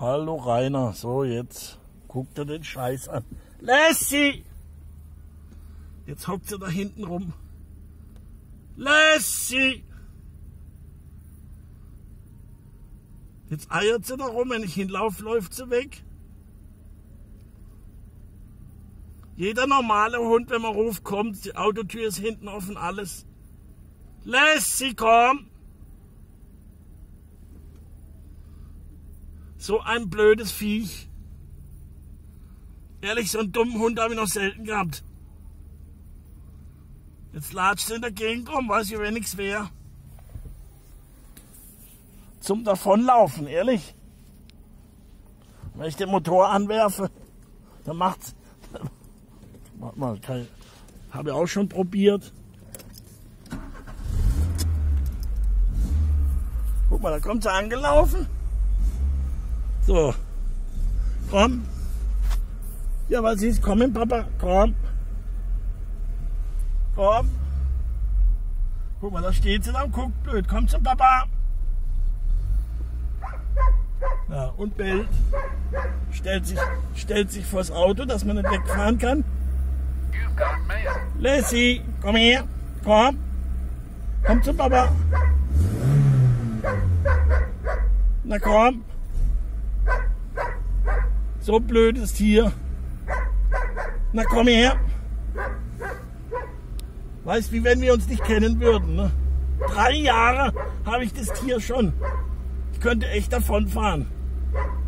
Hallo Rainer, so jetzt guckt er den Scheiß an. Lassie! Jetzt hockt sie da hinten rum. Lassie! Jetzt eiert sie da rum, wenn ich hinlaufe, läuft sie weg. Jeder normale Hund, wenn man ruft, kommt, die Autotür ist hinten offen, alles. Lassie, komm! So ein blödes Viech. Ehrlich, so einen dummen Hund habe ich noch selten gehabt. Jetzt latscht sie in der Gegend rum, weiß ich, wenn nichts wäre. Zum Davonlaufen, ehrlich. Wenn ich den Motor anwerfe, dann macht's. Warte mal, habe ich auch schon probiert. Guck mal, da kommt sie angelaufen. So, komm. Ja, was ist? Komm, Papa, komm. Komm. Guck mal, da steht sie da und guckt blöd. Komm zum Papa. Ja, und bellt. Stellt sich vors Auto, dass man nicht wegfahren kann. Lassie, komm her. Komm. Komm zum Papa. Na komm. So blödes Tier. Na komm her. Weißt, wie wenn wir uns nicht kennen würden. Ne? 3 Jahre habe ich das Tier schon. Ich könnte echt davonfahren.